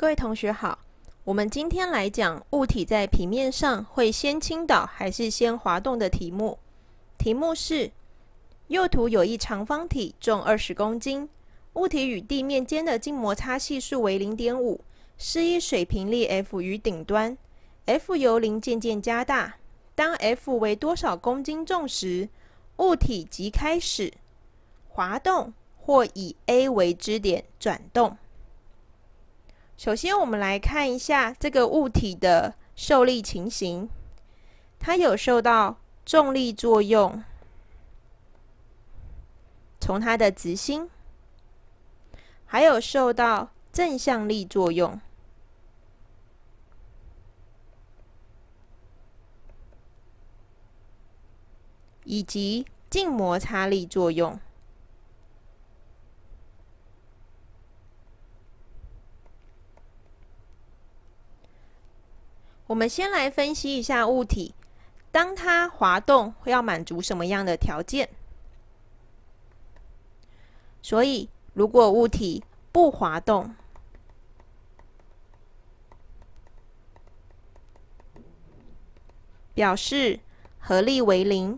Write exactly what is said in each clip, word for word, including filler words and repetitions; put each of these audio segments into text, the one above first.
各位同学好，我们今天来讲物体在平面上会先倾倒还是先滑动的题目。题目是：右图有一长方体，重二十公斤，物体与地面间的静摩擦系数为 零点五， 施以水平力 F 于顶端 ，F 由零渐渐加大。当 F 为多少公斤重时，物体即开始滑动或以 A 为支点转动。首先，我们来看一下这个物体的受力情形。它有受到重力作用，从它的直心，还有受到正向力作用，以及静摩擦力作用。我们先来分析一下物体，当它滑动会要满足什么样的条件？所以，如果物体不滑动，表示合力为零。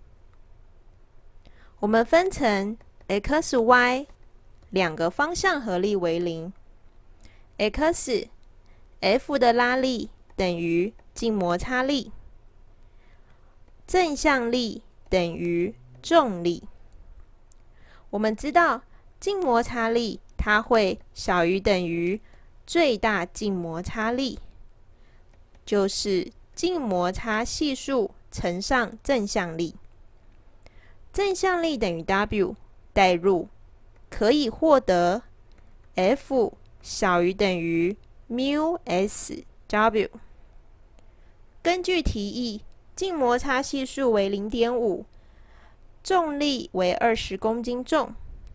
我们分成 x、y 两个方向合力为零。x F 的拉力等于静摩擦力，正向力等于重力。我们知道静摩擦力它会小于等于最大静摩擦力，就是静摩擦系数乘上正向力。正向力等于 W， 代入可以获得 F 小于等于 mu S W。根据题意，静摩擦系数为 零点五， 重力为二十公斤重，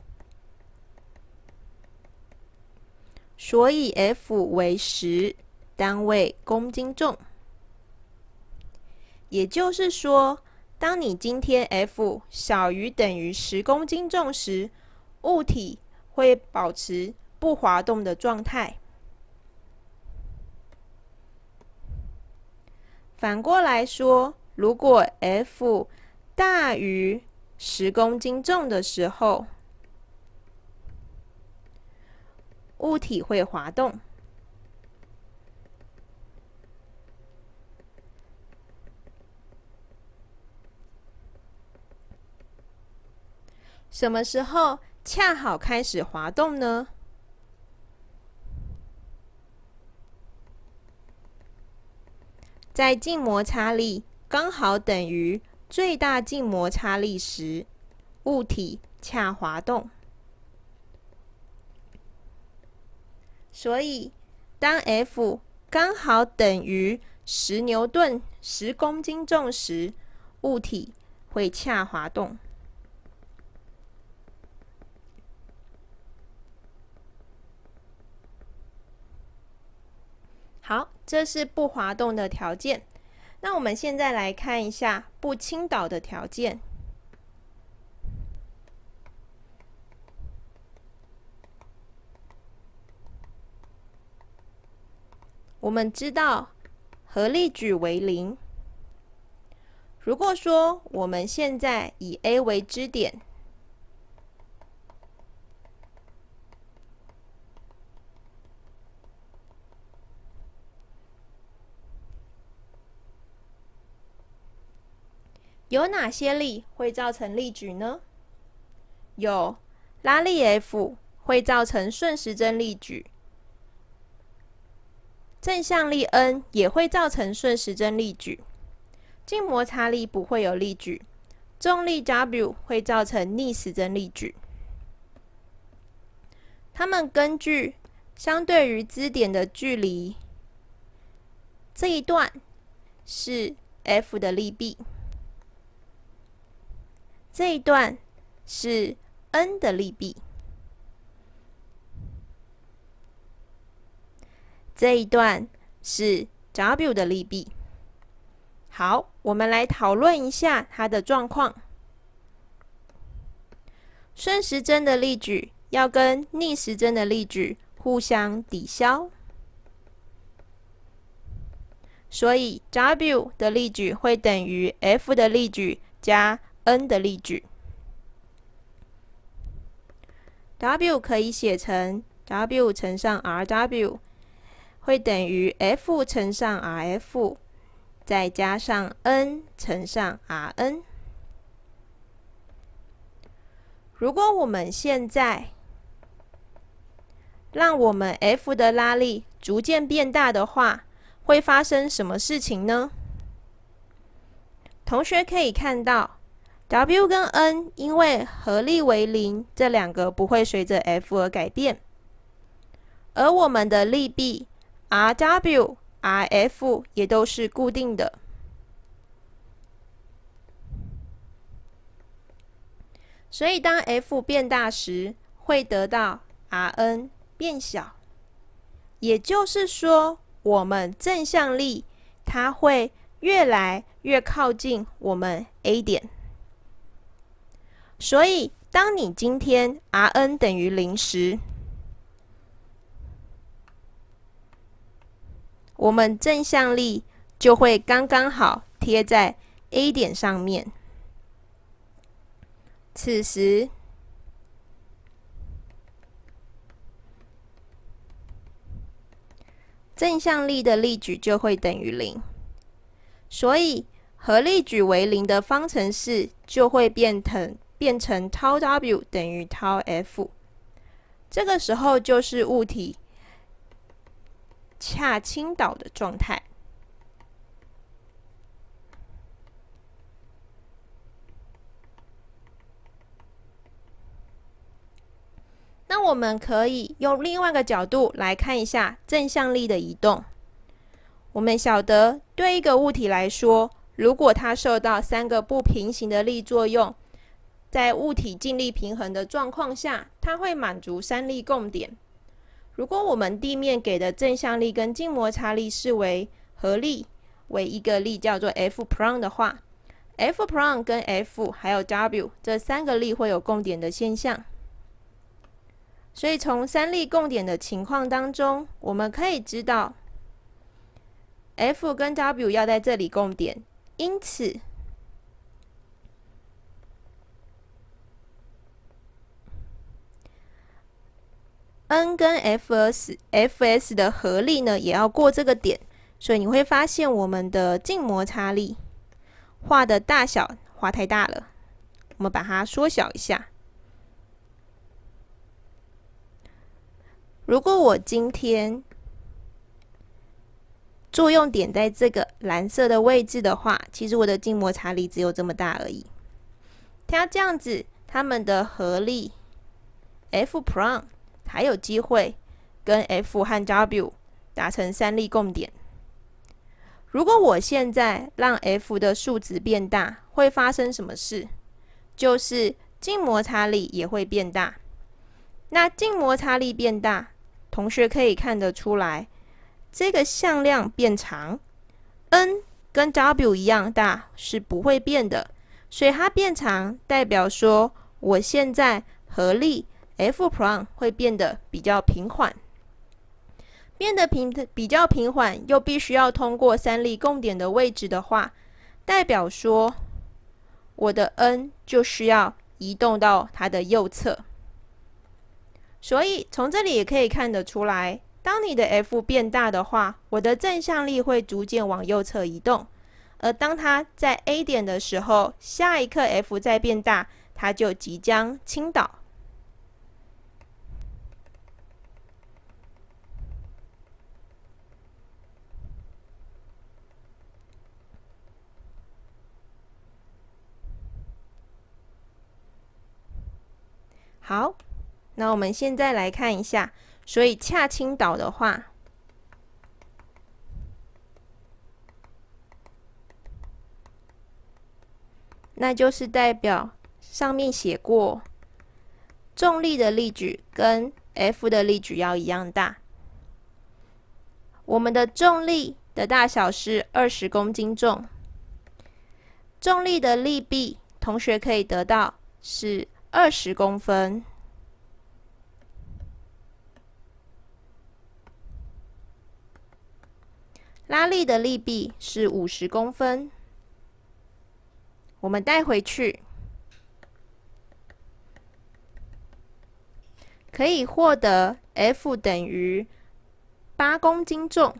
所以 F 为十，单位公斤重。也就是说，当你今天 F 小于等于十公斤重时，物体会保持不滑动的状态。反过来说，如果 F 大于十公斤重的时候，物体会滑动。什么时候恰好开始滑动呢？在静摩擦力刚好等于最大静摩擦力时，物体恰滑动。所以，当 F 刚好等于十牛顿、十公斤重时，物体会恰滑动。好，这是不滑动的条件。那我们现在来看一下不倾倒的条件。我们知道合力矩为零。如果说我们现在以 A 为支点，有哪些力会造成力矩呢？有拉力 F 会造成顺时针力矩，正向力 N 也会造成顺时针力矩，静摩擦力不会有力矩，重力 W 会造成逆时针力矩。它们根据相对于支点的距离，这一段是 F 的力臂，这一段是 N 的力臂，这一段是 W 的力臂。好，我们来讨论一下它的状况。顺时针的力矩要跟逆时针的力矩互相抵消。 所以 W 的力矩会等于 F 的力矩加 N 的力矩。W 可以写成 W 乘上 R W 会等于 F 乘上 R F 再加上 N 乘上 R N。如果我们现在让我们 F 的拉力逐渐变大的话，会发生什么事情呢？同学可以看到 W 跟 N 因为合力为零，这两个不会随着 F 而改变，而我们的力臂 R W、R F 也都是固定的。所以当 F 变大时，会得到 R N 变小，也就是说，我们正向力它会越来越靠近我们 A 点。所以，当你今天 R N 等于零时，我们正向力就会刚刚好贴在 A 点上面。此时，正向力的力矩就会等于零，所以和力矩为零的方程式就会变成变成 tau W 等于 tau F。这个时候就是物体恰倾倒的状态。那我们可以用另外一个角度来看一下正向力的移动。我们晓得，对一个物体来说，如果它受到三个不平行的力作用，在物体静力平衡的状况下，它会满足三力共点。如果我们地面给的正向力跟静摩擦力视为合力为一个力叫做 F prime 的话， F prime 跟 F 还有 W 这三个力会有共点的现象。所以从三力共点的情况当中，我们可以知道 F 跟 W 要在这里共点，因此N 跟 Fs Fs 的合力呢，也要过这个点，所以你会发现我们的静摩擦力画的大小画太大了，我们把它缩小一下。如果我今天作用点在这个蓝色的位置的话，其实我的静摩擦力只有这么大而已。它这样子，它们的合力 F prime 还有机会跟 F 和 W 达成三力共点。如果我现在让 F 的数值变大，会发生什么事？就是静摩擦力也会变大。那静摩擦力变大，同学可以看得出来，这个向量变长 ，N 跟 W 一样大是不会变的，所以它变长代表说，我现在合力 F prime 会变得比较平缓，变得平比较平缓，又必须要通过三力共点的位置的话，代表说我的 N 就需要移动到它的右侧。所以从这里也可以看得出来，当你的 F 变大的话，我的正向力会逐渐往右侧移动，而当它在 A 点的时候，下一刻 F 再变大，它就即将倾倒。好，那我们现在来看一下，所以恰倾倒的话，那就是代表上面写过，重力的力矩跟 F 的力矩要一样大。我们的重力的大小是二十公斤重，重力的力臂，同学可以得到是二十公分。 拉力的力臂是五十公分，我们带回去，可以获得 F 等于八公斤重。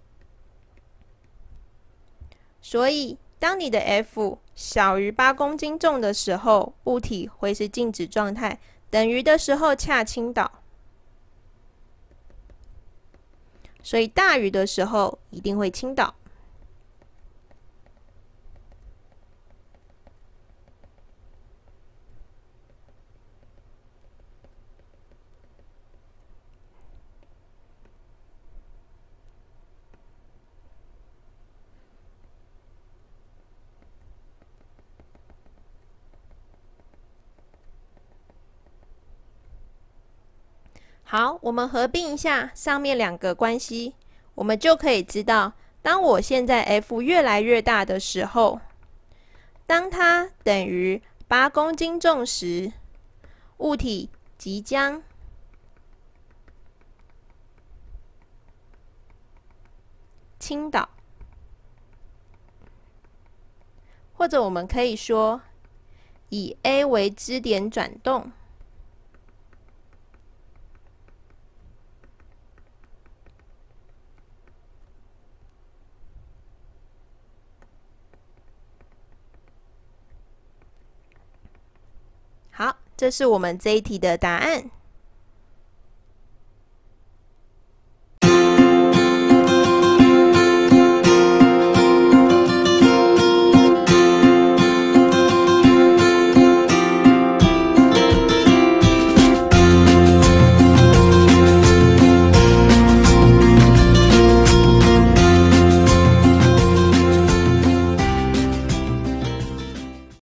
所以，当你的 F 小于八公斤重的时候，物体会是静止状态；等于的时候恰倾倒。所以大于的时候一定会倾倒。好，我们合并一下上面两个关系，我们就可以知道，当我现在 F 越来越大的时候，当它等于八公斤重时，物体即将倾倒，或者我们可以说，以 A 为支点转动。好，这是我们这一题的答案。